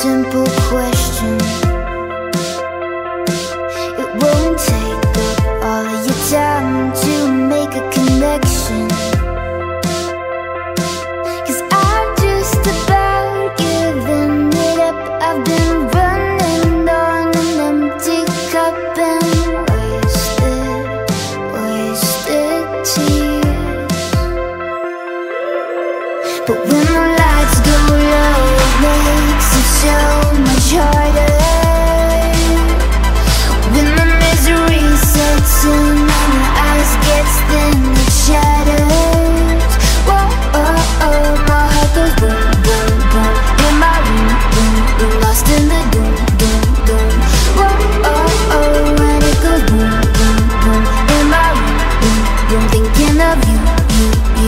simple question. It won't take up all of your time to make a connection, 'cause I've just about given it up. I've been running on an empty cup and wasted tears. But when the lights go low, it makes it so much harder. When the misery sets in and your eyes gets thin, it shatters. Whoa, oh, oh, my heart goes boom, boom, boom. In my room, room, room, lost in the doom, doom, doom. Whoa, oh, oh, and it goes boom, boom, boom. In my room, room, room, thinking of you, you, you.